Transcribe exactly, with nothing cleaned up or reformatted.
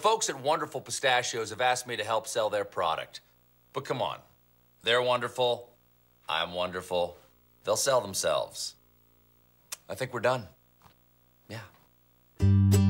folks at Wonderful Pistachios have asked me to help sell their product. But come on, they're wonderful, I'm wonderful. They'll sell themselves. I think we're done. Yeah.